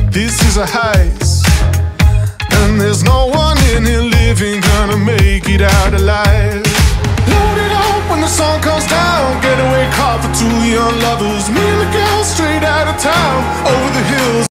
This is a heist, and there's no one in here living gonna make it out alive. Load it up when the sun comes down. Getaway car for two young lovers. Me and the girl straight out of town, over the hills.